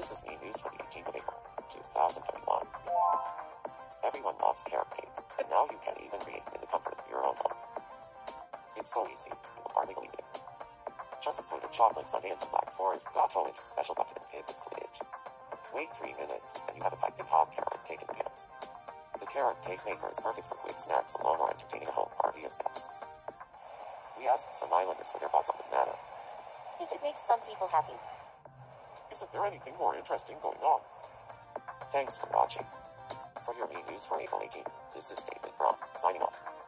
This is new news for the 18th of April, 2021. Everyone loves carrot cakes, and now you can even create in the comfort of your own home. It's so easy, you will hardly believe it. Just put a chocolate Sundance Black Forest Gateau into a special bucket and hit the switch. Wait 3 minutes, and you have a piping hot carrot cake in the pans. The carrot cake maker is perfect for quick snacks alone or entertaining a whole party of guests. We asked some islanders for their thoughts on the matter. If it makes some people happy. Isn't there anything more interesting going on? Thanks for watching. For your news for April 18th, this is David Brown, signing off.